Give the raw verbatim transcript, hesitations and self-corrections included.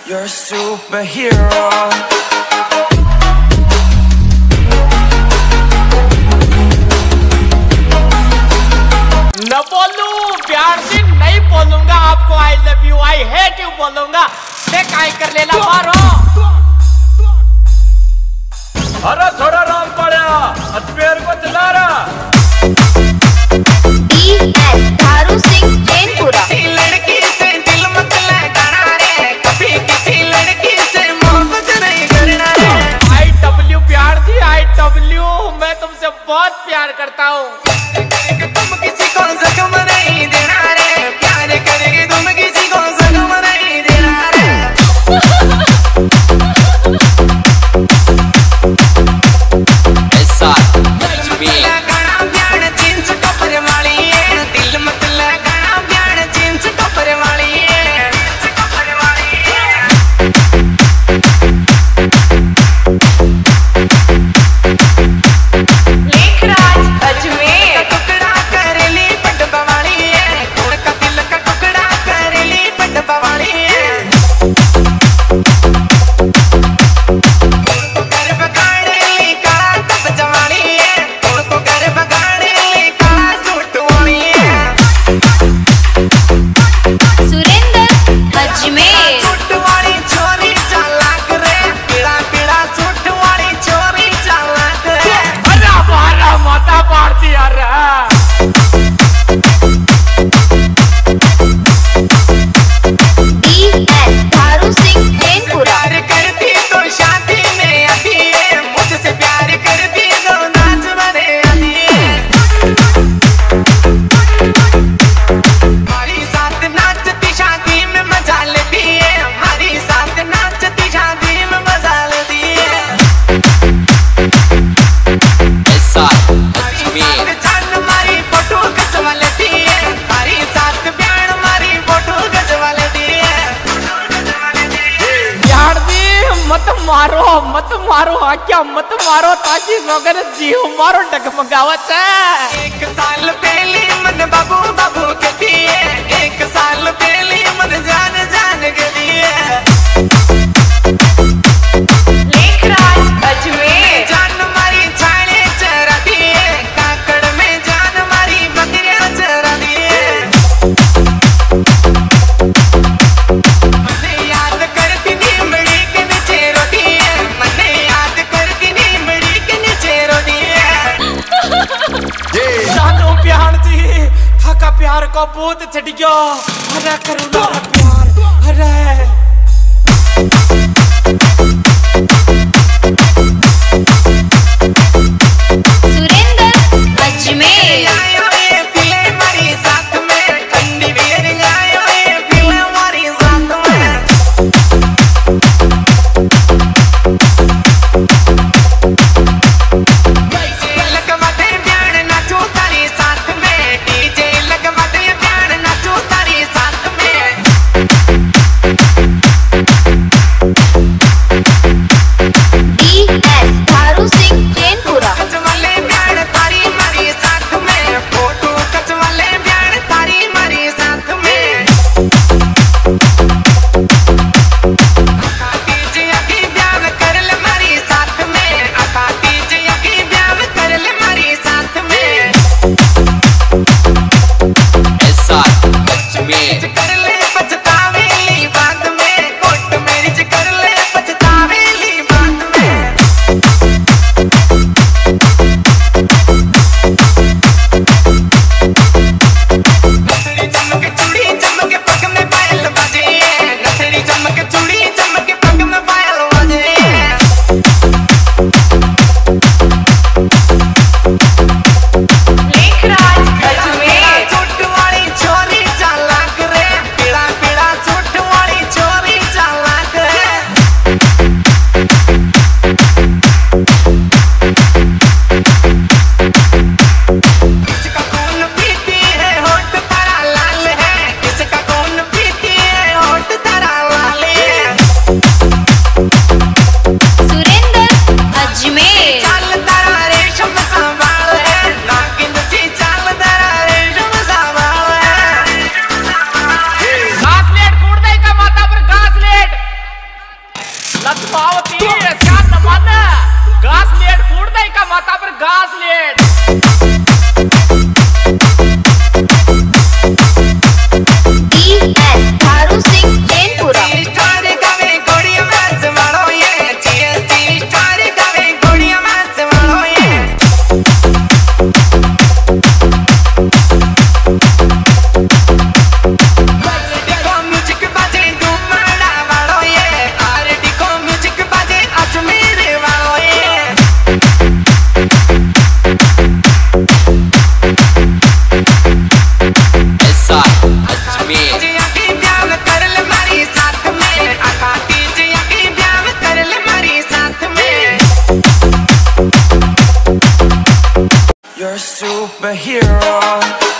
You're a superhero. न बोलूं प्यार से नहीं बोलूंगा आपको I love you I hate you बोलूंगा मैं काई कर लेला मारो। अरे थोड़ा राम पड़ा अजमेर को चला रहा धारू सिंह जैनपुरा। लड़की से दिल मत लगाना रे, कभी किसी लड़की से मोहब्बत नहीं करना रे। आई डब्ल्यू प्यार दी आई डब्ल्यू मैं तुमसे बहुत प्यार करता हूँ। तुम किसी को जख्म नहीं देना रे, प्यार करेगी तुम किसी को जख्म नहीं देना रे। ऐसा लगाना प्यार जींस कपड़े वाली है, दिल मत लगाना प्यार जींस कपड़े वाली है, कपड़े वाली है। लेखराज अजमेर। टुकड़ा कर ली पटवा वाली है, का दिल का टुकड़ा कर ली पटवा वाली है। घर बगाड़ ली काला टप जवानी है, उनको घर बगाड़ ली काला सूट वाली है। सुरेंद्र अजमेर। सूट वाली छोरी चालाक रे, पीड़ा पीड़ा सूट वाली छोरी चालाक रे। अरे मारा माता मार दिया रे। धारू सिंह जैनपुरा। प्यार करती तो शादी में आती है, मुझसे प्यार करती तो नाच बने आती है। हमारी साथ नाचती शादी में मजा लेती है, हमारी साथ नाचती शादी में मजा लेती है। हमारी साथ जान हमारी फोटो खिंचवा लेती है, हमारी साथ प्यार हमारी फोटो खिंचवा लेती है। प्यार दी मत मारो मत मारो आज्ञा मत मारो ताकि मगर जीव मारो डगमगावत है। एक साल पहले मन बाबू बाबू कहती है, एक साल पहले मन जान जान कहती है। लेखराज अजमेर। जान हमारी छाले चराती है, काकड़ में जान हमारी बकरियां चराती है। मने याद करती नीमड़ी के नीचे रोती है, मने याद करती नीमड़ी के नीचे रोती है। जानू प्यार जी थाका प्यार को भूत चढ़ गयो। अरे करुणा प्यार अरे सुरेंद्र अजमेर। आयो ये पिले हमारी साथ में, ठंडी बियर आयो ये पिले हमारी साथ में। डीजे लगवाते प्यार नाचो तारी साथ में, डीजे लगवाते प्यार नाचो तारी साथ में। पद्मावती क्या जमाना घास लेट फूट दे का माता पर घास लेट Tharu Singh Jainpura You're a superhero.